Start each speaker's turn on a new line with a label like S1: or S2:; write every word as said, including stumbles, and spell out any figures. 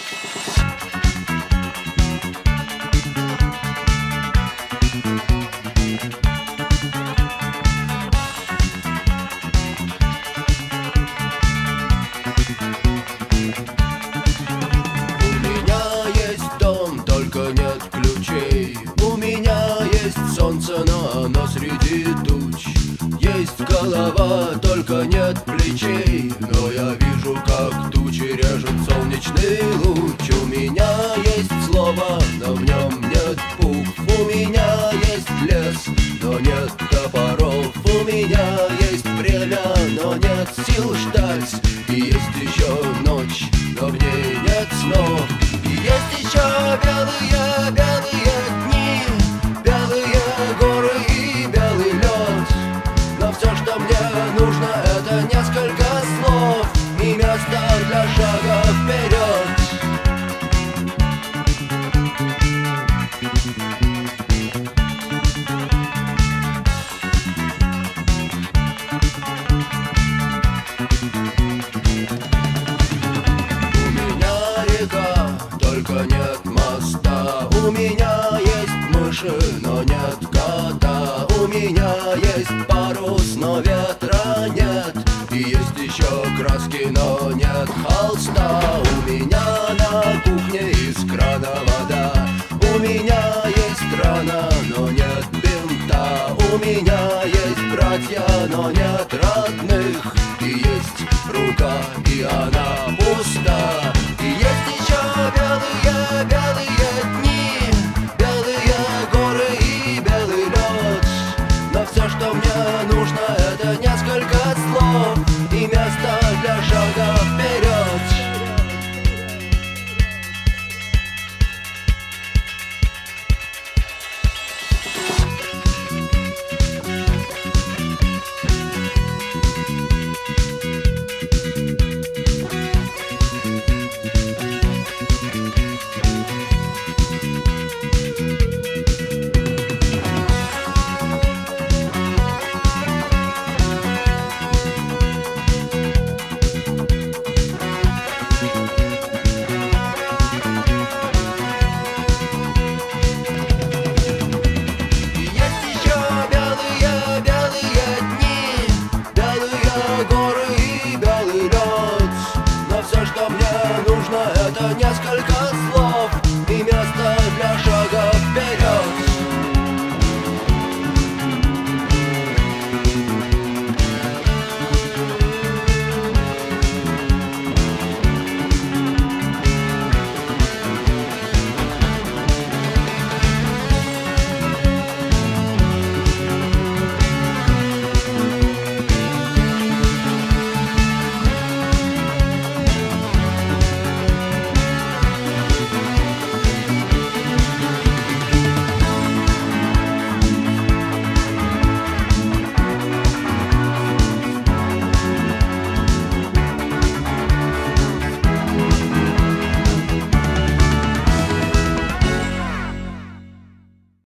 S1: У меня есть солнце, но оно среди туч. Есть голова, только нет плечей. Но я вижу, как тучи режут солнечный луч. У меня есть слово, но в нем нет букв. У меня есть лес, но нет топоров. У меня есть время, но нет сил ждать. И есть еще ночь, но в ней нет снов. И есть еще белые, белые дни, белые горы и белый лед. Но все, что мне нужно, это несколько слов и место для шага вперед. У меня река, только нет моста. У меня есть мыши, но нет кота. У меня есть парус, но ветра нет. И есть еще краски, но нет холста. У меня на кухне из крана вода. У меня есть рана, но нет бинта. У меня есть братья, но нет родных. И есть рука, и она пуста. И есть еще белые, белые дни, белые горы и белый лед. Но все, что мне нужно, это несколько слов и место для шага.